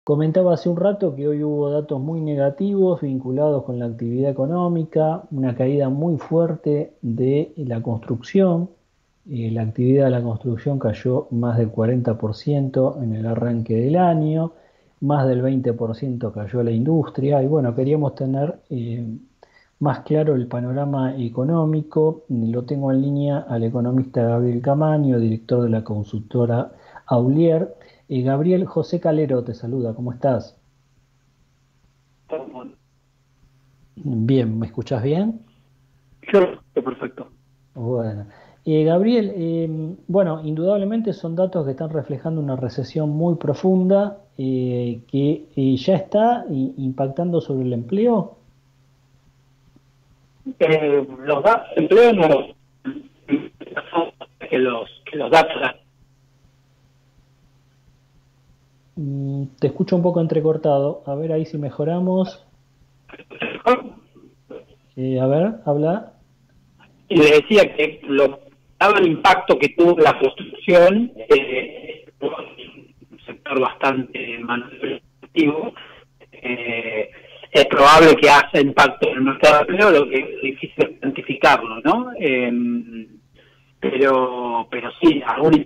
Comentaba hace un rato que hoy hubo datos muy negativos vinculados con la actividad económica, una caída muy fuerte de la construcción. La actividad de la construcción cayó más del 40% en el arranque del año, más del 20% cayó la industria y bueno, queríamos tener más claro el panorama económico. Lo tengo en línea al economista Gabriel Camaño, director de la consultora Aulier. Gabriel, José Calero te saluda, ¿cómo estás? Bien, ¿me escuchás bien? Claro, perfecto. Bueno. Gabriel, bueno, indudablemente son datos que están reflejando una recesión muy profunda que ya está impactando sobre el empleo. Los datos de empleo no que los datos Te escucho un poco entrecortado. A ver ahí si mejoramos. A ver, habla. y le decía que dado el impacto que tuvo la construcción, un sector bastante manufacturero, es probable que haya impacto en el mercado de empleo, lo que es difícil cuantificarlo, ¿no? Pero sí, algún.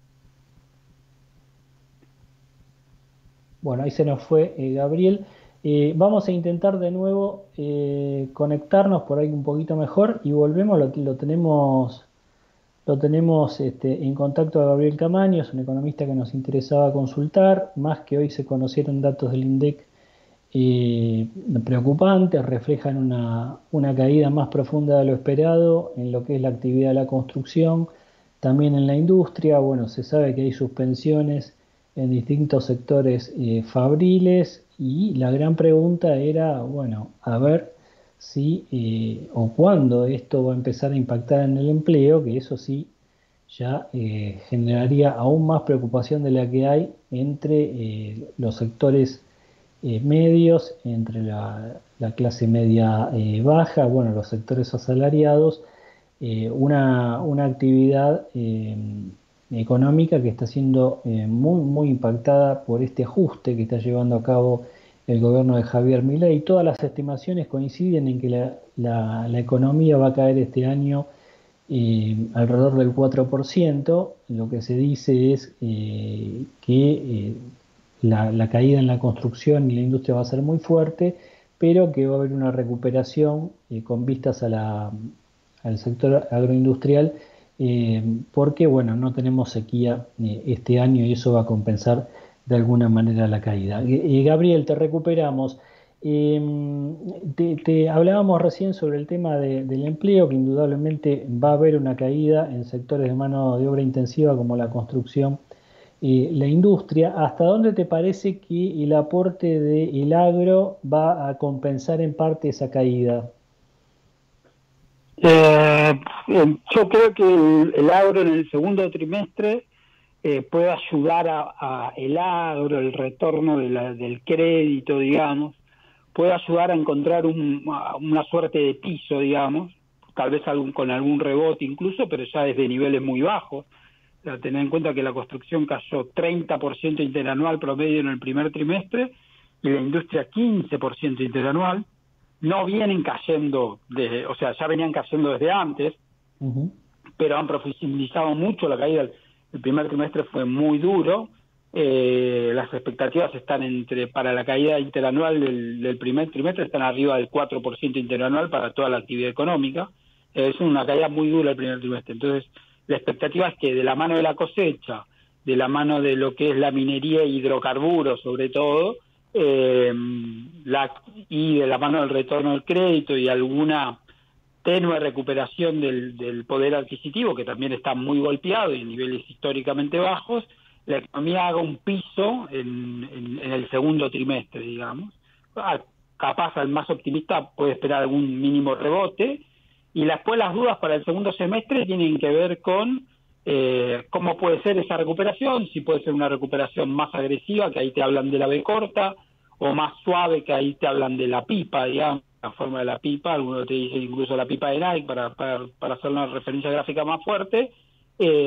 Bueno, ahí se nos fue Gabriel. Vamos a intentar de nuevo conectarnos por ahí un poquito mejor y volvemos, lo tenemos en contacto a Gabriel Camaño, es un economista que nos interesaba consultar, más que hoy se conocieron datos del INDEC eh, preocupantes, reflejan una caída más profunda de lo esperado en lo que es la actividad de la construcción, también en la industria. Bueno, se sabe que hay suspensiones en distintos sectores fabriles y la gran pregunta era, bueno, a ver si o cuándo esto va a empezar a impactar en el empleo, que eso sí ya generaría aún más preocupación de la que hay entre los sectores medios, entre la clase media baja, bueno, los sectores asalariados, una actividad económica que está siendo muy, muy impactada por este ajuste que está llevando a cabo el gobierno de Javier Milei. Todas las estimaciones coinciden en que la economía va a caer este año alrededor del 4%. Lo que se dice es que la caída en la construcción y la industria va a ser muy fuerte, pero que va a haber una recuperación con vistas al sector agroindustrial, porque bueno, no tenemos sequía este año y eso va a compensar de alguna manera la caída. Gabriel, te recuperamos. Eh, hablábamos recién sobre el tema del empleo, que indudablemente va a haber una caída en sectores de mano de obra intensiva como la construcción y la industria. ¿Hasta dónde te parece que el aporte del agro va a compensar en parte esa caída? Eh, yo creo que el agro en el segundo trimestre puede ayudar a el agro, el retorno del crédito, digamos, puede ayudar a encontrar una suerte de piso, digamos, tal vez con algún rebote incluso, pero ya desde niveles muy bajos. O sea, tener en cuenta que la construcción cayó 30% interanual promedio en el primer trimestre y la industria 15% interanual. No vienen cayendo, o sea, ya venían cayendo desde antes, Ujú. pero han profundizado mucho la caída. El primer trimestre fue muy duro. Las expectativas están para la caída interanual del primer trimestre están arriba del 4% interanual para toda la actividad económica. Es una caída muy dura el primer trimestre. Entonces, la expectativa es que de la mano de la cosecha, de la mano de lo que es la minería e hidrocarburos sobre todo, eh, y de la mano del retorno del crédito y alguna tenue recuperación del poder adquisitivo, que también está muy golpeado y en niveles históricamente bajos, la economía haga un piso en el segundo trimestre, digamos. Capaz al más optimista puede esperar algún mínimo rebote, y después las dudas para el segundo semestre tienen que ver con cómo puede ser esa recuperación, si puede ser una recuperación más agresiva, que ahí te hablan de la B corta, o más suave, que ahí te hablan de la pipa, digamos, la forma de la pipa, algunos te dicen incluso la pipa de Nike para hacer una referencia gráfica más fuerte.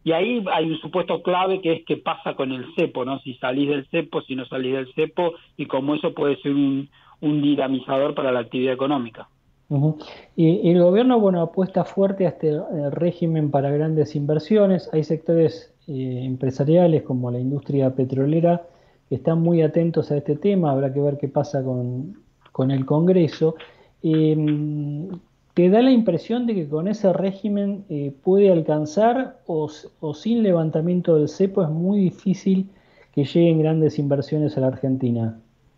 Y ahí hay un supuesto clave que es qué pasa con el cepo, ¿no? Si salís del cepo, si no salís del cepo, y cómo eso puede ser un dinamizador para la actividad económica. Ujú. Y el gobierno, bueno, apuesta fuerte a este régimen para grandes inversiones. Hay sectores empresariales como la industria petrolera que están muy atentos a este tema. Habrá que ver qué pasa con el Congreso. Eh, ¿Te da la impresión de que con ese régimen puede alcanzar o sin levantamiento del cepo es muy difícil que lleguen grandes inversiones a la Argentina?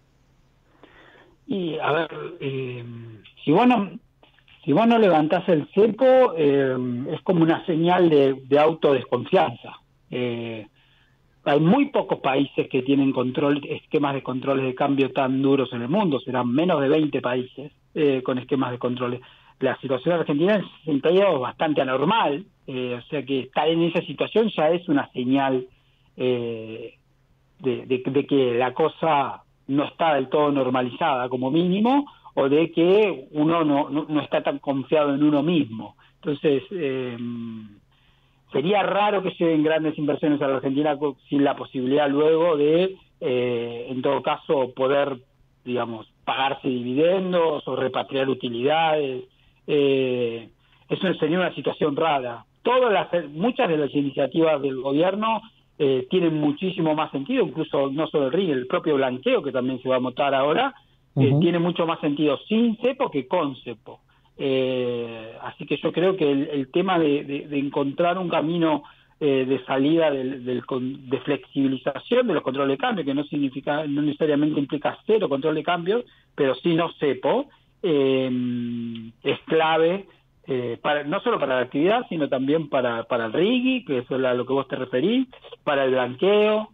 Y a ver, si vos no, si vos no levantás el cepo, es como una señal de autodesconfianza. Eh, Hay muy pocos países que tienen esquemas de controles de cambio tan duros en el mundo, serán menos de 20 países con esquemas de controles. La situación argentina es un periodo bastante anormal, o sea que estar en esa situación ya es una señal eh, de que la cosa no está del todo normalizada como mínimo, o de que uno no está tan confiado en uno mismo. Entonces, sería raro que lleguen grandes inversiones a la Argentina sin la posibilidad luego de, en todo caso, poder, digamos, pagarse dividendos o repatriar utilidades. Eso sería una situación rara. Muchas de las iniciativas del gobierno tienen muchísimo más sentido, incluso no solo el RIG, el propio blanqueo que también se va a votar ahora, Ujú. tiene mucho más sentido sin cepo que con cepo. Así que yo creo que el tema de encontrar un camino de salida de flexibilización de los controles de cambio, que no necesariamente implica cero control de cambio, pero sí no cepo, es clave no solo para la actividad, sino también para el RIGI, que es a lo que vos te referís, para el blanqueo.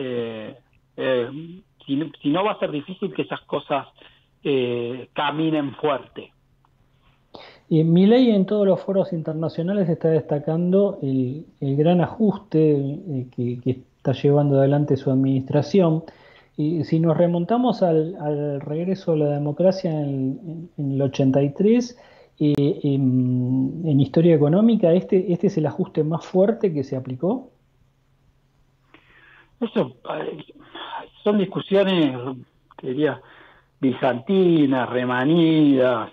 Si no va a ser difícil que esas cosas caminen fuerte. Y Milei en todos los foros internacionales está destacando el gran ajuste que está llevando adelante su administración. Y si nos remontamos al regreso a la democracia en el 83, en historia económica, este es el ajuste más fuerte que se aplicó. Eso son discusiones, te diría, bizantinas, remanidas.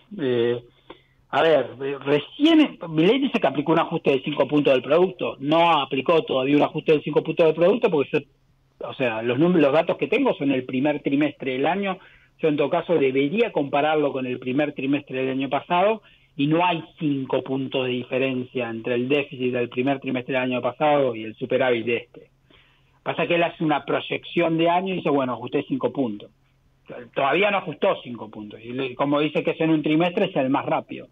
A ver, recién Milei dice que aplicó un ajuste de 5 puntos del producto. No aplicó todavía un ajuste de 5 puntos del producto porque o sea, los datos que tengo son el primer trimestre del año. Yo en todo caso debería compararlo con el primer trimestre del año pasado y no hay 5 puntos de diferencia entre el déficit del primer trimestre del año pasado y el superávit de este. Pasa que él hace una proyección de año y dice, bueno, ajusté 5 puntos. Todavía no ajustó 5 puntos. Y como dice que es en un trimestre, es el más rápido.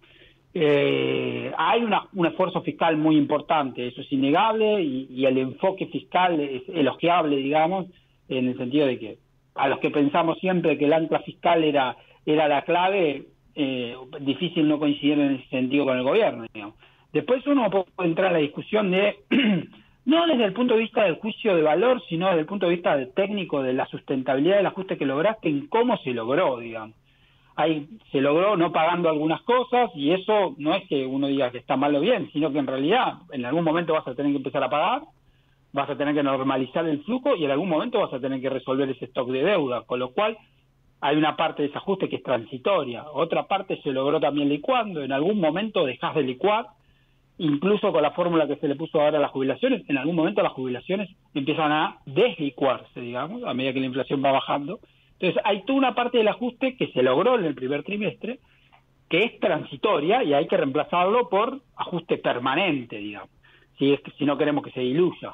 Hay un esfuerzo fiscal muy importante, eso es innegable, y el enfoque fiscal es elogiable, digamos, en el sentido de que a los que pensamos siempre que el ancla fiscal era la clave, difícil no coincidir en ese sentido con el gobierno, digamos. Después uno puede entrar a la discusión de no desde el punto de vista del juicio de valor, sino desde el punto de vista técnico de la sustentabilidad del ajuste que lograste, en cómo se logró, digamos. Ahí se logró no pagando algunas cosas, y eso no es que uno diga que está mal o bien, sino que en realidad en algún momento vas a tener que empezar a pagar, vas a tener que normalizar el flujo y en algún momento vas a tener que resolver ese stock de deuda, con lo cual hay una parte de ese ajuste que es transitoria, otra parte se logró también licuando, en algún momento dejás de licuar, incluso con la fórmula que se le puso ahora a las jubilaciones, en algún momento las jubilaciones empiezan a deslicuarse, digamos, a medida que la inflación va bajando. Entonces hay toda una parte del ajuste que se logró en el primer trimestre, que es transitoria y hay que reemplazarlo por ajuste permanente, digamos, si no queremos que se diluya.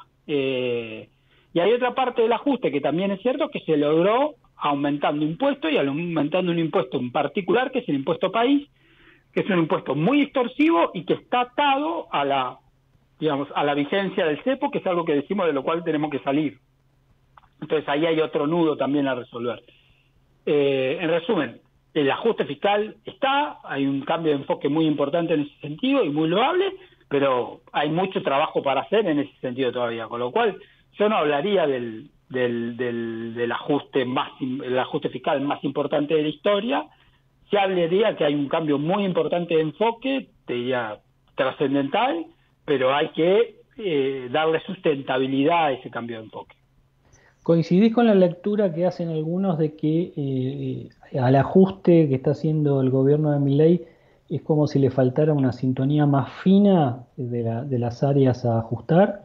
Y hay otra parte del ajuste que también es cierto, que se logró aumentando impuestos y aumentando un impuesto en particular, que es el impuesto país, que es un impuesto muy extorsivo y que está atado a la vigencia del cepo, que es algo que decimos de lo cual tenemos que salir. Entonces ahí hay otro nudo también a resolver. En resumen, el ajuste fiscal hay un cambio de enfoque muy importante en ese sentido y muy loable, pero hay mucho trabajo para hacer en ese sentido todavía, con lo cual yo no hablaría del ajuste el ajuste fiscal más importante de la historia. Se hablaría que hay un cambio muy importante de enfoque, te diría trascendental, pero hay que darle sustentabilidad a ese cambio de enfoque. ¿Coincidís con la lectura que hacen algunos de que al ajuste que está haciendo el gobierno de Milei es como si le faltara una sintonía más fina de las áreas a ajustar?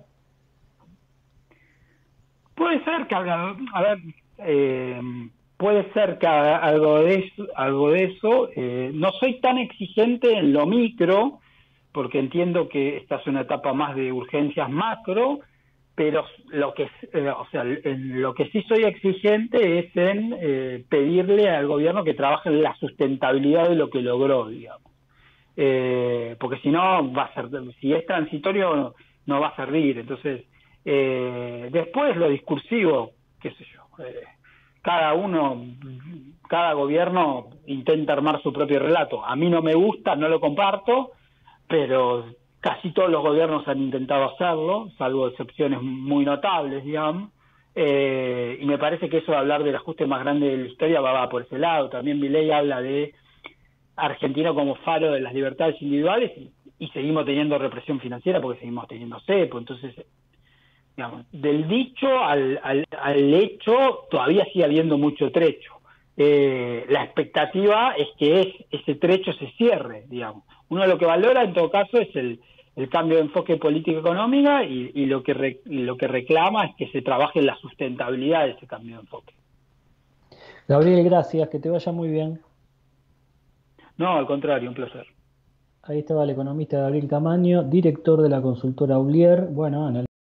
Puede ser que a ver, puede ser que haga algo de eso. No soy tan exigente en lo micro, porque entiendo que esta es una etapa más de urgencias macro, pero o sea, en lo que sí soy exigente es en pedirle al gobierno que trabaje en la sustentabilidad de lo que logró, digamos. Porque si no va a ser, si es transitorio no va a servir. Entonces, después lo discursivo, qué sé yo, cada gobierno intenta armar su propio relato. A mí no me gusta, no lo comparto, pero casi todos los gobiernos han intentado hacerlo, salvo excepciones muy notables, digamos. Y me parece que eso de hablar del ajuste más grande de la historia va por ese lado. También Milei habla de Argentina como faro de las libertades individuales y seguimos teniendo represión financiera porque seguimos teniendo cepo. Entonces, digamos, del dicho al hecho todavía sigue habiendo mucho trecho. La expectativa es que ese trecho se cierre, digamos. Uno lo que valora en todo caso es el cambio de enfoque político-económica y lo que reclama es que se trabaje en la sustentabilidad de ese cambio de enfoque. Gabriel, gracias, que te vaya muy bien. No, al contrario, un placer. Ahí estaba el economista Gabriel Camaño, director de la consultora Aulier. Bueno,